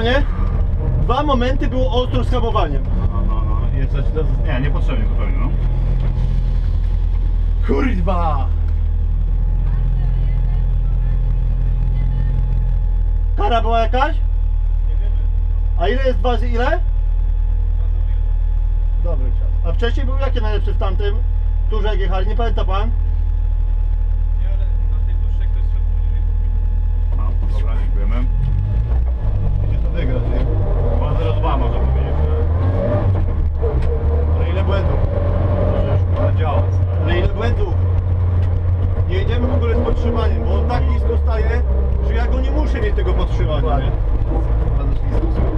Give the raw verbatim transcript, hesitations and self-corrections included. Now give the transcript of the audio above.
zatrzymanie. Dwa momenty było ostro z hamowaniem. No, no, no. Jest coś, nie, niepotrzebnie zupełnie, no. Kurwa! Kara była jakaś? Nie wiemy. A ile jest dwa z ile? Dobry czas. A wcześniej był jakie najlepsze w tamtym turze jak jechali? Nie pamięta pan? Nie, ale na tej dłuższej ktoś szedł poniżej dwóch minut. No, dobra, dziękujemy. Gdzie to wygrać, nie? dwa zero dwa można powiedzieć. Ale ile błędów? Ale działa. Ale ile błędów? Nie jedziemy w ogóle z podtrzymaniem, bo on tak nisko staje, że ja go nie muszę mieć tego podtrzymania, nie? Bardzo ślisko.